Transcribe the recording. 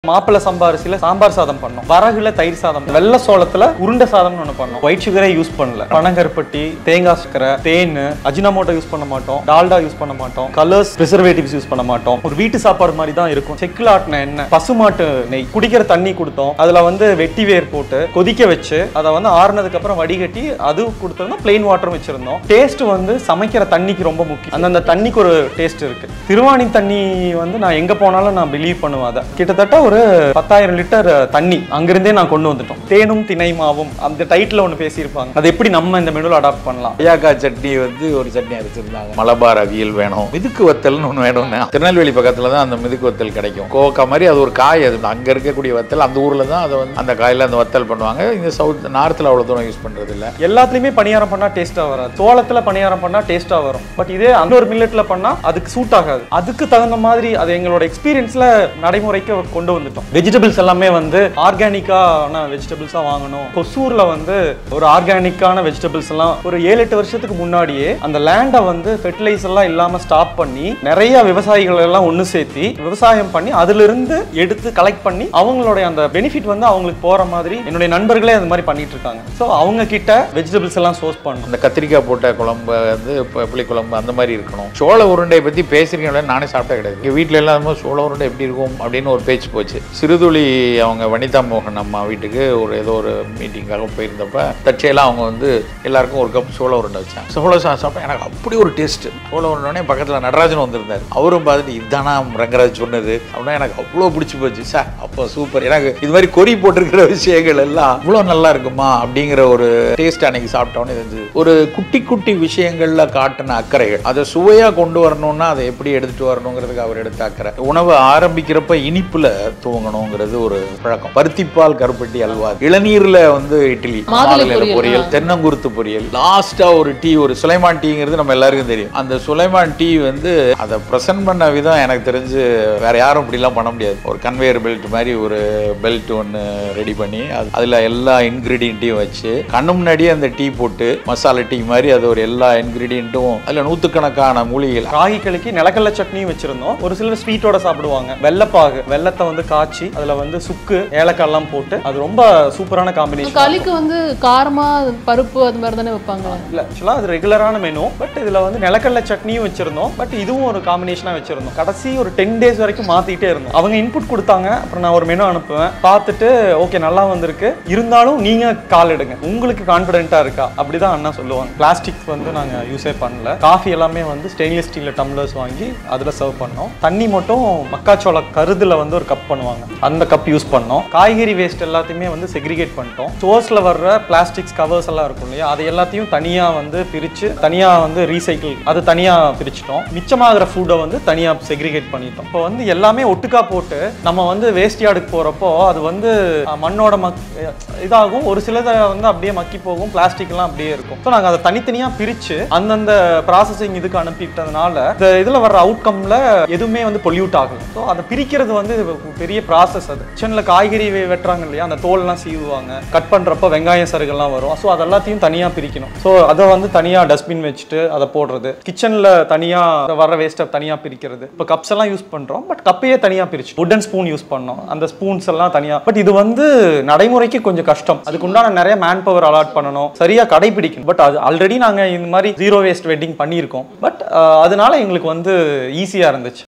மாப்பிள்ளை சம்பா அரிசியில சாம்பார் சாதம் பண்ணோம், வரகுல தயிர் சாதம், வெள்ளை சோளத்துல உருண்டை சாதம்னு ஒண்ணு பண்ணோம். ஒயிட் சுகரே யூஸ் பண்ணல, பனங்கருப்பட்டி, தேங்காய் சக்கரை, தேன், அஜினமோட்டோ யூஸ் பண்ண மாட்டோம், டால்டா யூஸ் பண்ண மாட்டோம், கலர்ஸ் ப்ரிசர்வேட்டிவ்ஸ் யூஸ் பண்ண மாட்டோம். ஒரு வீட்டு சாப்பாடு மாதிரி தான் இருக்கும். செக்குல ஆட்டின எண்ணெய், பசுமாட்டு நெய், குடிக்கிற தண்ணி கொடுத்தோம். அதுல வெட்டி வேர் போட்டு கொதிக்க வச்சு அதை ஆறுனதுக்கு அப்புறம் வடிகட்டி அது கொடுத்தோம்னா பிளெயின் வாட்டரும் வச்சிருந்தோம். டேஸ்ட் சமைக்கிற தண்ணிக்கு ரொம்ப முக்கியம். அந்த தண்ணிக்கு ஒரு டேஸ்ட் இருக்கு. திருவாணி தண்ணி நான் எங்க போனாலும் நான் பிலீவ் பண்ணுவேன். அதை கிட்டத்தட்ட ஒரு 10,000 லிட்டர் தண்ணி அங்கிருந்தே நான் கொண்டு வந்துட்டோம். தேனும் திணை மாவும் அந்த டைட்டில் ஒன்று பேசியிருப்பாங்க. அது எப்படி நம்ம இந்த மெனுவில் அடாப்ட் பண்ணலாம்? ஐயாக்கா சட்னி ஒரு சட்னி அரைச்சிருந்தாங்க. மலபார் அவியல் வேணும், மிதுக்கு வத்தல்னு ஒன்று வேணும்னா திருநெல்வேலி பக்கத்தில் தான் அந்த மிதுக்கு வத்தல் கிடைக்கும். கோவக்கா மாதிரி அது ஒரு காய். அது அங்கே இருக்கக்கூடிய வத்தல் அந்த ஊரில் தான் அதை அந்த காயில் அந்த வத்தல் பண்ணுவாங்க. இந்த சவுத் நார்த்தில் அவ்வளோ தூரம் யூஸ் பண்ணுறது இல்லை. எல்லாத்துலேயுமே பணியாரம் பண்ணால் டேஸ்ட்டாக வராது. சோளத்தில் பணியாரம் பண்ணால் டேஸ்ட்டாக வரும். பட் இதே அந்த ஒரு மில்லட்டில் பண்ணால் அதுக்கு சூட் ஆகாது. அதுக்கு தகுந்த மாதிரி அது எங்களோட எக்ஸ்பீரியன்ஸில் நடைமுறைக்கு கொண்டு வந்துட்டோம். வெஜிடபிள்ஸ் எல்லாமே ஆர்கானிக்கான வெஜிடபிள்ஸாக வாங்கணும். கொசூரில் ஒரு ஆர்கானிக்கான வெஜிடபிள்ஸ் எல்லாம் ஒரு 7-8 வருஷத்துக்கு முன்னாடியே அந்த லேண்டை ஃபெர்டிலைசர் எல்லாம் இல்லாமல் ஸ்டாப் பண்ணி நிறைய விவசாயிகள் எல்லாம் ஒன்று சேர்த்தி விவசாயம் பண்ணி அதிலிருந்து எடுத்து கலெக்ட் பண்ணி அவங்களுடைய அந்த பெனிஃபிட் அவங்களுக்கு போற மாதிரி என்னுடைய நண்பர்களே அந்த மாதிரி பண்ணிட்டு இருக்காங்க. ஸோ அவங்க கிட்ட வெஜிடபிள்ஸ் எல்லாம் சோர்ஸ் பண்ணணும். அந்த கத்திரிக்காய் போட்ட குழம்பு புளி குழம்பு அந்த மாதிரி இருக்கணும். சோள உருண்டையை பற்றி பேசுறீங்க, நானே சாப்பிட்டா கிடையாது. எங்கள் வீட்டில் எல்லாம் சோள உருண்டை எப்படி இருக்கும் அப்படின்னு ஒரு பேச்சு போச்சு. சிறுதுளி அவங்க வனிதா மோகன் அம்மா வீட்டுக்கு ஏதோ ஒரு மீட்டிங்காக போயிருந்தப்ப தற்செயலாக அவங்க எல்லாருக்கும் ஒரு கப் சோள உருண்டை வச்சாங்க. சோள சாப்பிட்டா எனக்கு அப்படி ஒரு டேஸ்ட். சோள உருண்டை பக்கத்தில் நடராஜன் வந்திருந்தார். அவரும் பார்த்துட்டு இதுதானா ரங்கராஜ் சொன்னது அப்படின்னா எனக்கு அவ்வளோ பிடிச்சி போச்சு. சார் அப்போ சூப்பர், எனக்கு இது மாதிரி கொறி போட்டிருக்கிற விஷயங்கள் எல்லாம் இவ்வளோ நல்லா இருக்குமா அப்படிங்கிற ஒரு டேஸ்ட் அன்னைக்கு சாப்பிட்டோன்னு இருந்துச்சு. ஒரு குட்டி குட்டி விஷயங்கள்ல காட்டின அக்கறைகள் அதை சுவையாக கொண்டு வரணும்னா அதை எப்படி எடுத்துட்டு வரணுங்கிறதுக்கு அவர் எடுத்த அக்கறை. உணவு ஆரம்பிக்கிறப்ப இனிப்புல துவங்கணுங்கிறது ஒரு பழக்கம். பருத்திப்பால் கருப்பட்டி அல்வா, இளநீர்ல இட்லி, மாதுளை பொரியல், தென்னங்குருத்து பொரியல், லாஸ்டா ஒரு டீ, ஒரு சுலைமான் டீங்கிறது நம்ம எல்லாருக்கும் தெரியும். அந்த சுலைமான் டீ அதை பிரசன்ட் பண்ண விதம் எனக்கு தெரிஞ்சு வேற யாரும் இப்படிலாம் பண்ண முடியாது. ஒரு கன்வேயர் பெல்ட் மாதிரி ஒரு பெல்ட் ஒன்று ரெடி பண்ணி அதுல எல்லா இன்கிரீடியன்ட்டையும் வச்சு கண்ணு முன்னாடியே அந்த டீ போட்டு மசாலா டீ மாதிரி அது ஒரு எல்லா இன்கிரீடியன்ட்டும் அதுல நூற்றுக்கணக்கான மூலிகைகள். ராகி களிக்கு நிலக்கடலை சட்னியும் வச்சிருந்தோம். ஒரு சிலர் ஸ்வீட்டோட சாப்பிடுவாங்க. வெள்ளப்பாகு, வெள்ளத்தை காய்ச்சி அதுல சுக்கு, ஏலக்காய் எல்லாம் போட்டு அது ரொம்ப சூப்பரான காம்பினேஷன். களிக்கு காரமா பருப்பு அது மாதிரி தானே வைப்பாங்க. இல்ல ஆக்சுவலா அது ரெகுலரான மெனு. பட் இதுல நிலக்கடலை சட்னியும் வச்சிருந்தோம். பட் இதுவும் ஒரு காம்பினேஷனா வச்சிருந்தோம். கடைசி ஒரு 10 டேஸ் வரைக்கும் மாத்திட்டே இருந்தோம். அவங்க இன்புட் கொடுத்தாங்க. அப்புறம் நான் ஒரு மெனு அனுப்புவேன். பார்த்துட்டு ஓகே நல்லா வந்திருக்கு, இருந்தாலும் நீங்க கால் எடுங்க, உங்களுக்கு கான்பிடென்ட்டா இருக்கா, அப்படிதான் அண்ணா சொல்லுவாங்க. பிளாஸ்டிக் நாங்க யூஸே பண்ணல. காஃபி எல்லாமே ஸ்டெயின்லெஸ் ஸ்டீல் டம்ளர்ஸ் வாங்கி அதுல சர்வ் பண்ணோம். தண்ணி மட்டும் மக்காச்சோள கருதுல ஒரு கப் பண்ணுவாங்க, அந்த கப் யூஸ் பண்ணோம். காய்கறி வேஸ்ட் எல்லாத்தையுமே செக்ரிகேட் பண்ணிட்டோம். சோர்ஸ்ல வர்ற பிளாஸ்டிக்ஸ் கவர்ஸ் எல்லாம் இருக்கும் இல்லையா, அது எல்லாத்தையும் தனியா பிரிச்சு தனியா ரீசைக்கிள் அது தனியா பிரிச்சுட்டோம். மிச்சமாகிற ஃபுட்டை தனியா செக்ரிகேட் பண்ணிட்டோம். இப்போ எல்லாமே ஒட்டுக்கா போட்டு நம்ம வேஸ்ட் யார்டுக்கு போறப்போ அது மண்ணோட இதாகும். ஒரு சிலதை அப்படியே மக்கி போகும், பிளாஸ்டிக் எல்லாம் அப்படியே இருக்கும். ஸோ நாங்கள் அதை தனித்தனியா பிரிச்சு அந்தந்த ப்ராசஸிங் இதுக்கு அனுப்பிட்டதுனால இந்த இதுல வர்ற அவுட்கம்ல எதுவுமே பொல்யூட் ஆகல. ஸோ அதை பிரிக்கிறது பெரிய ப்ராசஸ். அது கிச்சன்ல காய்கறி வெட்டுறாங்க இல்லையா, அந்த தோல்லாம் சீவுவாங்க, கட் பண்றப்ப வெங்காயம் சருகெல்லாம் வரும். ஸோ அதெல்லாத்தையும் தனியா பிரிக்கணும். ஸோ அதை தனியா டஸ்ட்பின் வச்சுட்டு அதை போடுறது, கிச்சன்ல தனியா வர்ற வேஸ்ட்டை தனியா பிரிக்கிறது. இப்போ கப்ஸ் எல்லாம் யூஸ் பண்றோம், பட் கப்பையே தனியா பிரிச்சு வுடன் ஸ்பூன் யூஸ் பண்ணோம், அந்த ஸ்பூன்ஸ் எல்லாம் தனியா. பட் இது நடைமுறைக்கு கொஞ்சம் கஷ்டம். அதுக்கு உண்டான நிறைய மேன் பவர் அலாட் பண்ணணும், சரியா கடைபிடிக்கணும். பட் அது ஆல்ரெடி நாங்க இந்த மாதிரி ஜீரோ வேஸ்ட் வெட்டிங் பண்ணியிருக்கோம். பட் அதனால எங்களுக்கு ஈஸியா இருந்துச்சு.